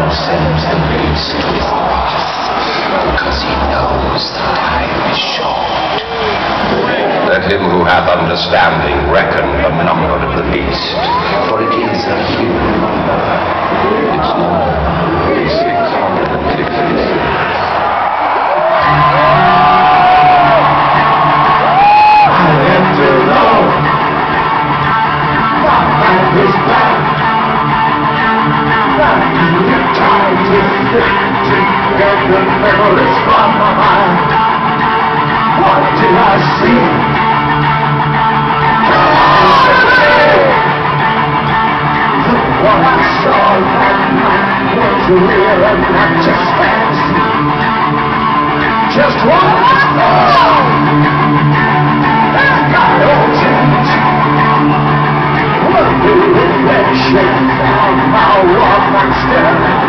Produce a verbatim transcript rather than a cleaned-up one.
sends the beast to war, because he knows the time is short. Let him who hath understanding reckon the number of the beast, For it is a human number. its number is six hundred fifty. What did I see? The one I saw that night was real and not just fantasy. Just what I saw. And my old tent. What the reflection of my walk I'm staring